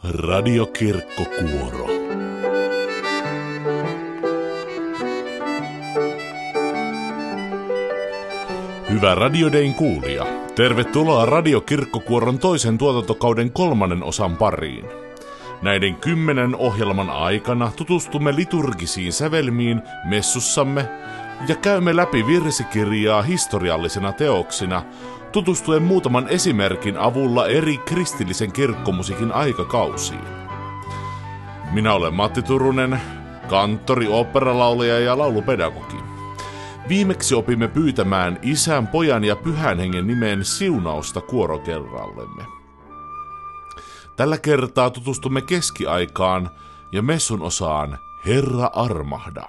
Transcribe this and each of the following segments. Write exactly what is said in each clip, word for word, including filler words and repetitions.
Radiokirkkokuoro. Hyvä Radio Dayn kuulija, tervetuloa Radiokirkkokuoron toisen tuotantokauden kolmannen osan pariin. Näiden kymmenen ohjelman aikana tutustumme liturgisiin sävelmiin messussamme ja käymme läpi virsikirjaa historiallisena teoksina, tutustuen muutaman esimerkin avulla eri kristillisen kirkkomusiikin aikakausiin. Minä olen Matti Turunen, kanttori, oopperalaulaja ja laulupedagogi. Viimeksi opimme pyytämään Isän, Pojan ja Pyhän Hengen nimeen siunausta kuorokerrallemme. Tällä kertaa tutustumme keskiaikaan ja messun osaan Herra armahda.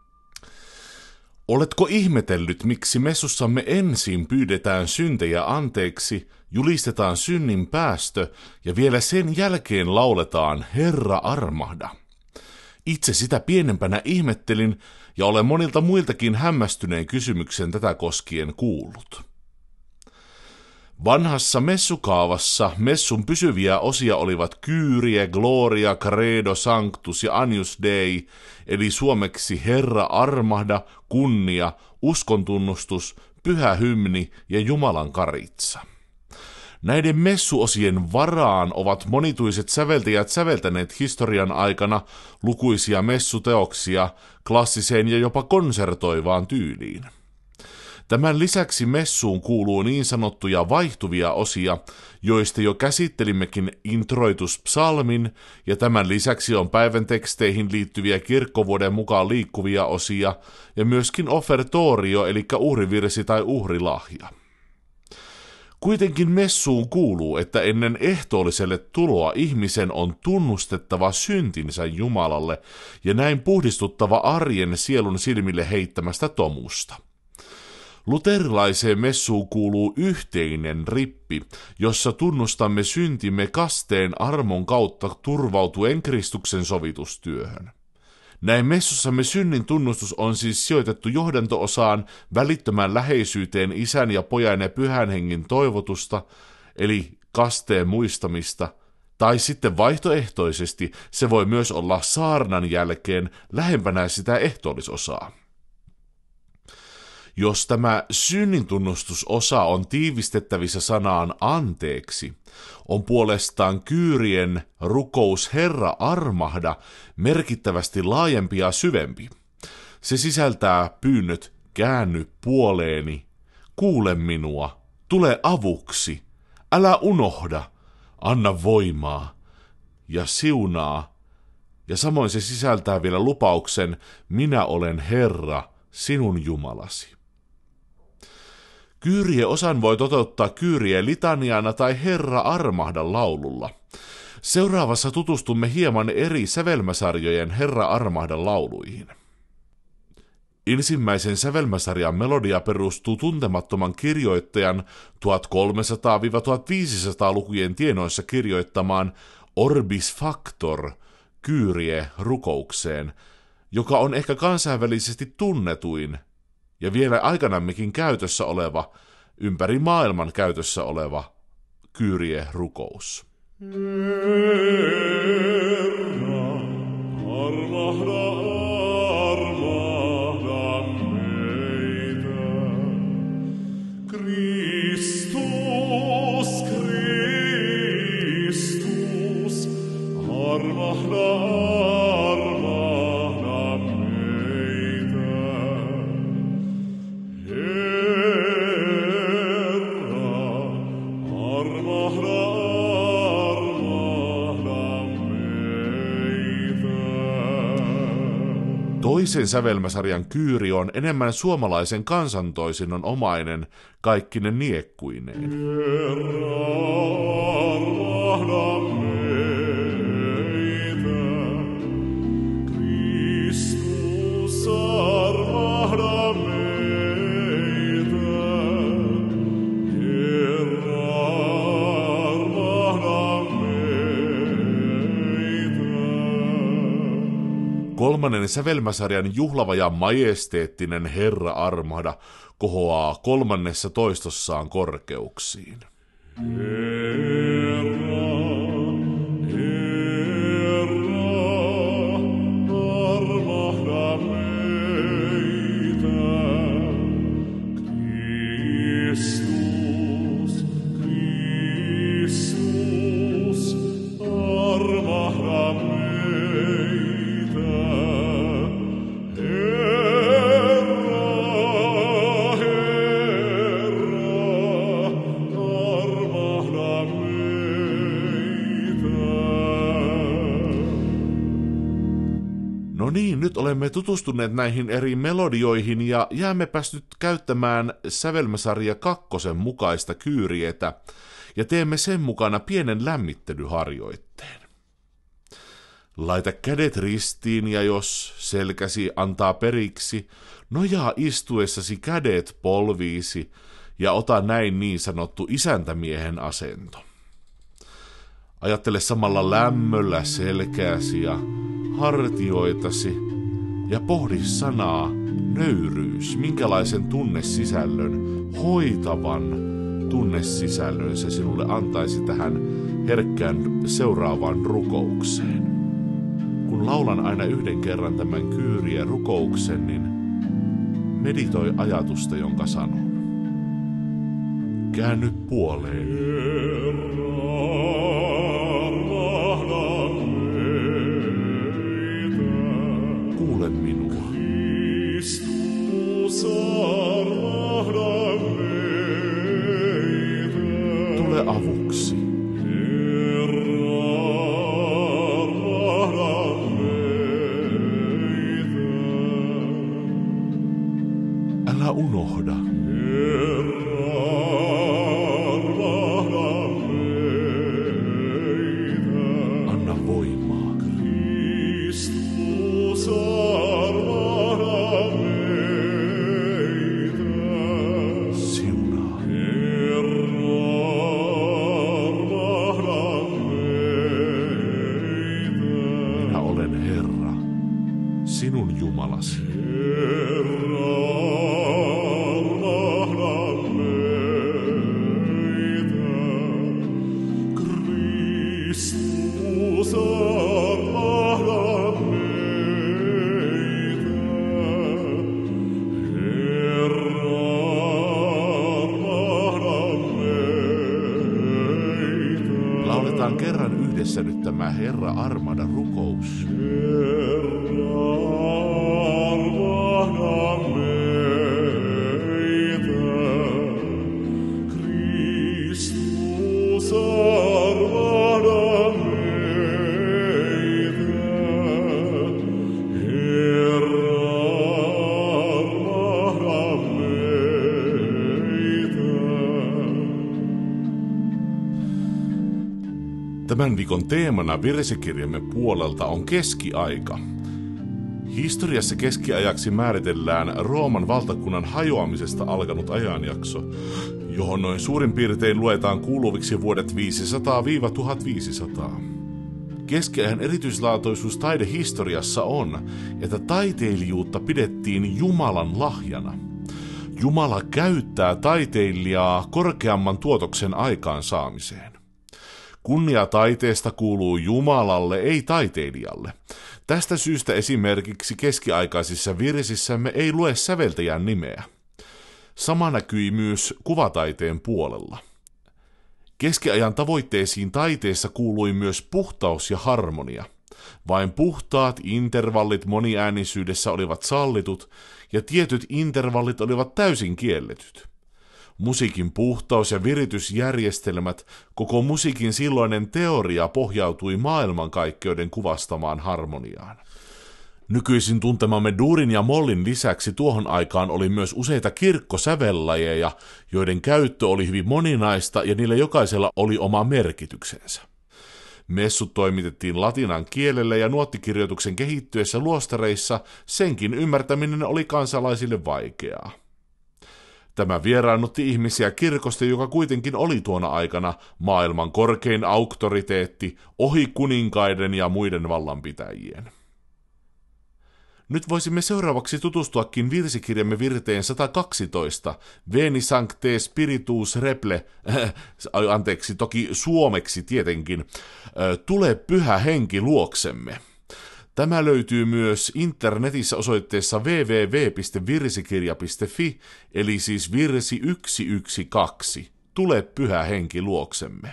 Oletko ihmetellyt, miksi messussamme ensin pyydetään syntejä anteeksi, julistetaan synnin päästö ja vielä sen jälkeen lauletaan Herra armahda? Itse sitä pienempänä ihmettelin ja olen monilta muiltakin hämmästyneen kysymyksen tätä koskien kuullut. Vanhassa messukaavassa messun pysyviä osia olivat Kyrie, Gloria, Credo, Sanctus ja Agnus Dei, eli suomeksi Herra armahda, kunnia, uskontunnustus, pyhä hymni ja Jumalan karitsa. Näiden messuosien varaan ovat monituiset säveltäjät säveltäneet historian aikana lukuisia messuteoksia klassiseen ja jopa konsertoivaan tyyliin. Tämän lisäksi messuun kuuluu niin sanottuja vaihtuvia osia, joista jo käsittelimmekin introituspsalmin, ja tämän lisäksi on päivän teksteihin liittyviä kirkkovuoden mukaan liikkuvia osia, ja myöskin offertorio eli uhrivirsi tai uhrilahja. Kuitenkin messuun kuuluu, että ennen ehtoolliselle tuloa ihmisen on tunnustettava syntinsä Jumalalle ja näin puhdistuttava arjen sielun silmille heittämästä tomusta. Luterilaiseen messuun kuuluu yhteinen rippi, jossa tunnustamme syntimme kasteen armon kautta turvautuen Kristuksen sovitustyöhön. Näin messussamme synnin tunnustus on siis sijoitettu johdanto-osaan välittömään läheisyyteen Isän ja Pojan ja Pyhän Hengen toivotusta, eli kasteen muistamista, tai sitten vaihtoehtoisesti se voi myös olla saarnan jälkeen lähempänä sitä ehtoollisosaa. Jos tämä synnintunnustusosa on tiivistettävissä sanaan anteeksi, on puolestaan Kyrien rukous Herra armahda merkittävästi laajempi ja syvempi. Se sisältää pyynnöt käänny puoleeni, kuule minua, tule avuksi, älä unohda, anna voimaa ja siunaa. Ja samoin se sisältää vielä lupauksen, minä olen Herra, sinun Jumalasi. Kyrie-osan voi toteuttaa Kyrie-litaniana tai Herra armahda laululla. Seuraavassa tutustumme hieman eri sävelmäsarjojen Herra armahda lauluihin. Ensimmäisen sävelmäsarjan melodia perustuu tuntemattoman kirjoittajan tuhatkolmesataa–tuhatviisisataa-lukujen tienoissa kirjoittamaan Orbis Factor Kyrie-rukoukseen, joka on ehkä kansainvälisesti tunnetuin ja vielä aikanammekin käytössä oleva, ympäri maailman käytössä oleva Kyrie-rukous. Herra, armahda, armahda meitä. Kristus, Kristus, armahda, armahda meitä. Toisen sävelmäsarjan Kyrie on enemmän suomalaisen kansantoisinnon omainen kaikkine niekkuineen. Kristus armahda meitä. Herra armahda meitä. Kolmannen sävelmäsarjan juhlava ja majesteettinen Herra armahda kohoaa kolmannessa toistossaan korkeuksiin. Herra, Herra. No niin, nyt olemme tutustuneet näihin eri melodioihin ja jäämmepäs nyt käyttämään Sävelmäsarja kakkosen mukaista kyyrietä ja teemme sen mukana pienen lämmittelyharjoitteen. Laita kädet ristiin ja jos selkäsi antaa periksi, nojaa istuessasi kädet polviisi ja ota näin niin sanottu isäntämiehen asento. Ajattele samalla lämmöllä selkääsi ja hartioitasi ja pohdi sanaa nöyryys, minkälaisen tunnesisällön, hoitavan tunnesisällön se sinulle antaisi tähän herkkään seuraavaan rukoukseen. Kun laulan aina yhden kerran tämän kyyrien rukouksen, niin meditoi ajatusta, jonka sanon. Käänny puoleen. Kuule minua. Tule avuksi. Älä unohda. Anna voimaa. Siunaa. Minä olen Herra, sinun Jumalasi. Lauletaan kerran yhdessä nyt tämä Herra armahda rukous. Tämän viikon teemana virsikirjamme puolelta on keskiaika. Historiassa keskiajaksi määritellään Rooman valtakunnan hajoamisesta alkanut ajanjakso, johon noin suurin piirtein luetaan kuuluviksi vuodet viisisataa tuhatviisisataa. Keskiajan erityislaatuisuus taidehistoriassa on, että taiteilijuutta pidettiin Jumalan lahjana. Jumala käyttää taiteilijaa korkeamman tuotoksen aikaansaamiseen. Kunnia taiteesta kuuluu Jumalalle, ei taiteilijalle. Tästä syystä esimerkiksi keskiaikaisissa virsissämme ei lue säveltäjän nimeä. Sama näkyi myös kuvataiteen puolella. Keskiajan tavoitteisiin taiteessa kuului myös puhtaus ja harmonia. Vain puhtaat intervallit moniäänisyydessä olivat sallitut ja tietyt intervallit olivat täysin kielletyt. Musiikin puhtaus ja viritysjärjestelmät, koko musiikin silloinen teoria pohjautui maailmankaikkeuden kuvastamaan harmoniaan. Nykyisin tuntemamme duurin ja mollin lisäksi tuohon aikaan oli myös useita kirkkosävellajeja, joiden käyttö oli hyvin moninaista ja niillä jokaisella oli oma merkityksensä. Messut toimitettiin latinan kielellä ja nuottikirjoituksen kehittyessä luostareissa senkin ymmärtäminen oli kansalaisille vaikeaa. Tämä vieraannutti ihmisiä kirkosta, joka kuitenkin oli tuona aikana maailman korkein auktoriteetti ohi kuninkaiden ja muiden vallanpitäjien. Nyt voisimme seuraavaksi tutustuakin virsikirjamme virteen sata kaksitoista, Veni Sancte Spiritus Reple, äh, anteeksi, toki suomeksi tietenkin, äh, tule pyhä henki luoksemme. Tämä löytyy myös internetissä osoitteessa double-u double-u double-u piste virsikirja piste fi, eli siis virsi yksi yksi kaksi. Tule pyhä henki luoksemme.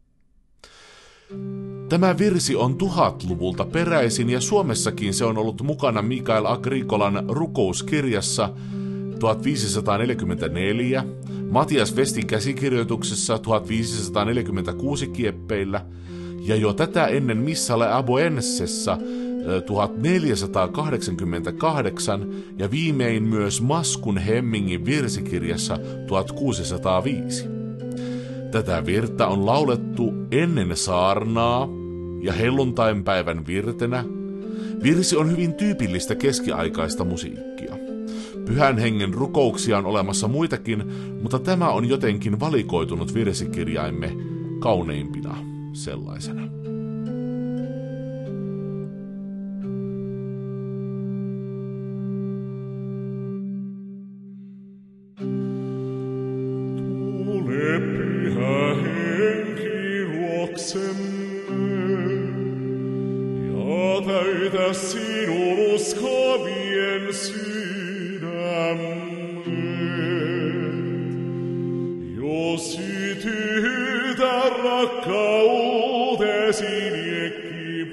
Tämä virsi on tuhatluvulta peräisin ja Suomessakin se on ollut mukana Mikael Agricolan rukouskirjassa tuhatviisisataaneljäkymmentäneljä, Matias Westin käsikirjoituksessa tuhatviisisataaneljäkymmentäkuusi kieppeillä ja jo tätä ennen Missale Aboensessa tuhatneljäsataakahdeksankymmentäkahdeksan ja viimein myös Maskun Hemmingin virsikirjassa tuhatkuusisataaviisi. Tätä virttä on laulettu ennen saarnaa ja helluntainpäivän virtenä. Virsi on hyvin tyypillistä keskiaikaista musiikkia. Pyhän hengen rukouksia on olemassa muitakin, mutta tämä on jotenkin valikoitunut virsikirjaimme kauneimpina sellaisena. Tule pyhä henki luoksemme ja täytä sinun uskavien sydämet. Jo sytytä rakkautesi liekki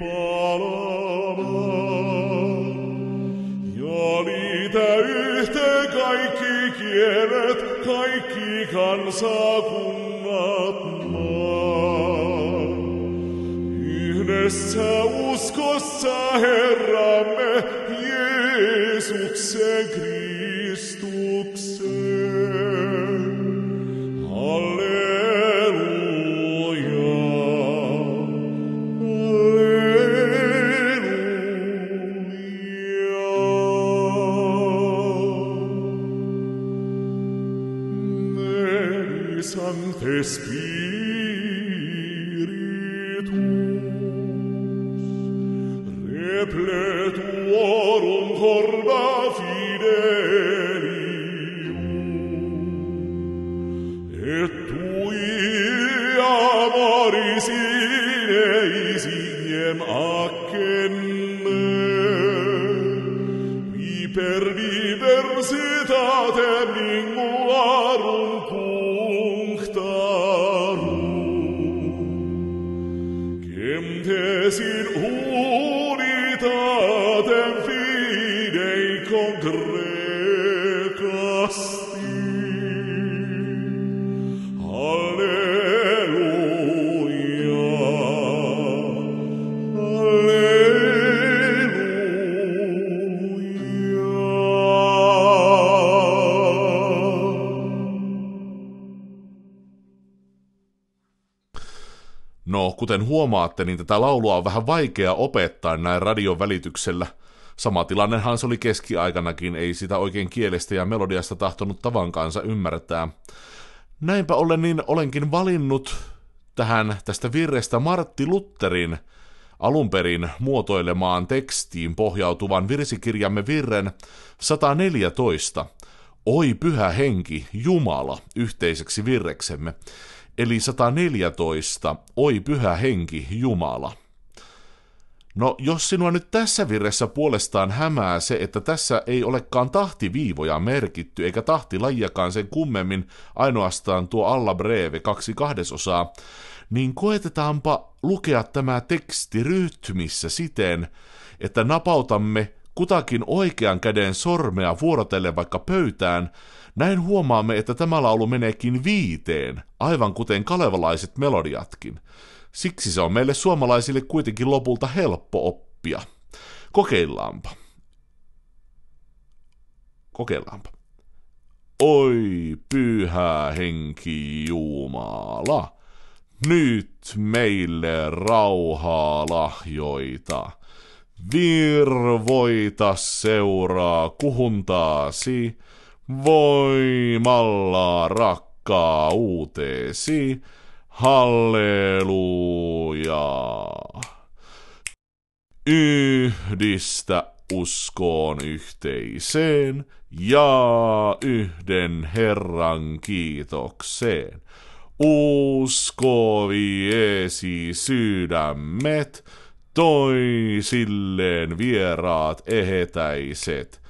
palamaan ja liitä yhteen kaikki kielet, kaikki kansakunnat maan. Yhdessä uskossa Herramme Jeesuksen Kristuksen. Halleluja, halleluja. Veni Sancte Spiritus, repletuorum corda fidelium, et tui amoris ineis ignem accenne, vi per diversitatem linguarum punctarum, gemtes in unitatem fidei congregasti. Halleluja, No, kuten huomaatte, niin tätä laulua on vähän vaikea opettaa näin radion välityksellä. Sama tilannehan se oli keskiaikanakin, ei sitä oikein kielestä ja melodiasta tahtonut tavan kanssa ymmärtää. Näinpä ollen niin olenkin valinnut tähän tästä virrestä Martti Lutherin alunperin muotoilemaan tekstiin pohjautuvan virsikirjamme virren sata neljätoista. Oi pyhä henki, Jumala, yhteiseksi virreksemme. Eli sata neljätoista. Oi pyhä henki, Jumala. No, jos sinua nyt tässä virressä puolestaan hämää se, että tässä ei olekaan tahtiviivoja merkitty, eikä tahtilajiakaan sen kummemmin, ainoastaan tuo alla breve, kaksi kahdesosaa, niin koetetaanpa lukea tämä teksti rytmissä siten, että napautamme kutakin oikean käden sormea vuorotellen vaikka pöytään. Näin huomaamme, että tämä laulu meneekin viiteen, aivan kuten kalevalaiset melodiatkin. Siksi se on meille suomalaisille kuitenkin lopulta helppo oppia. Kokeillaanpa. Kokeillaanpa. Oi pyhä henki Jumala, nyt meille rauhaa lahjoita. Virvoita seuraa kuhuntaasi, voimalla rakkauteesi. Halleluja. Yhdistä uskoon yhteiseen ja yhden Herran kiitokseen. Usko viesi sydämet, toisilleen vieraat ehetäiset.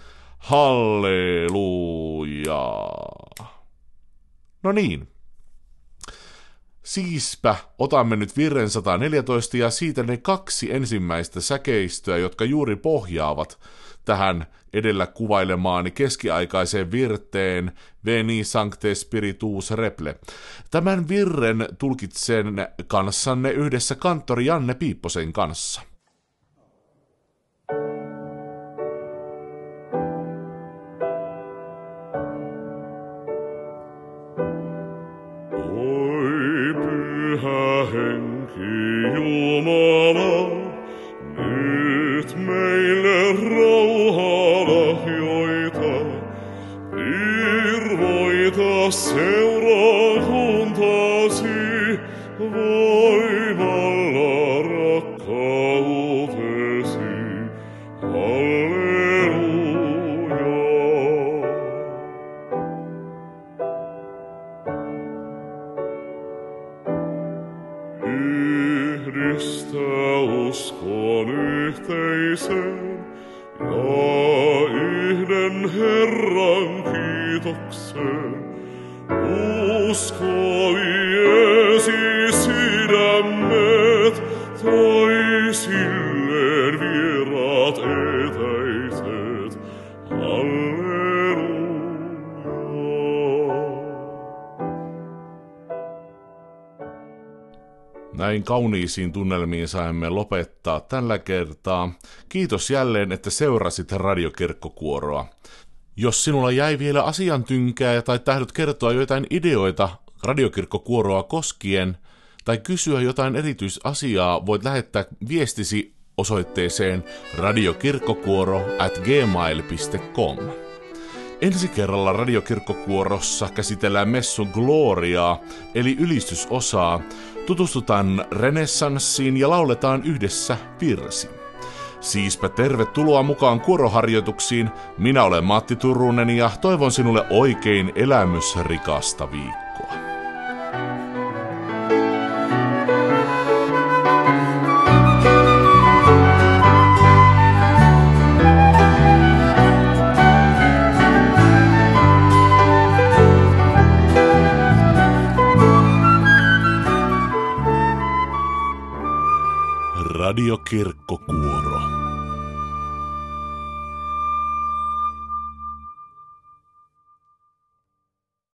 Halleluja. No niin. Siispä otamme nyt virren sata neljätoista ja siitä ne kaksi ensimmäistä säkeistöä, jotka juuri pohjaavat tähän edellä kuvailemaani keskiaikaiseen virteen Veni Sancte Spiritus Reple. Tämän virren tulkitsen kanssanne yhdessä kanttori Janne Piipposen kanssa. henki Jumala, nyt meille rauhaa lahjoita, virvoita seurakuntasi voimalla rakkautesi. Halleluja. Yhdistä uskon yhteiseen ja yhden Herran kiitokseen. Usko viesi sydämet toisilleen vieraat etäiset. Halleluja. Näin kauniisiin tunnelmiin saimme lopettaa tällä kertaa. Kiitos jälleen, että seurasit Radiokirkkokuoroa. Jos sinulla jäi vielä asiantynkää tai tahdot kertoa jotain ideoita Radiokirkkokuoroa koskien tai kysyä jotain erityisasiaa, voit lähettää viestisi osoitteeseen radiokirkkokuoro at gmail piste com. Ensi kerralla Radiokirkkokuorossa käsitellään messun gloriaa, eli ylistysosaa, tutustutaan renessanssiin ja lauletaan yhdessä virsi. Siispä tervetuloa mukaan kuoroharjoituksiin. Minä olen Matti Turunen ja toivon sinulle oikein elämysrikasta viikkoa. Radiokirkkokuoro.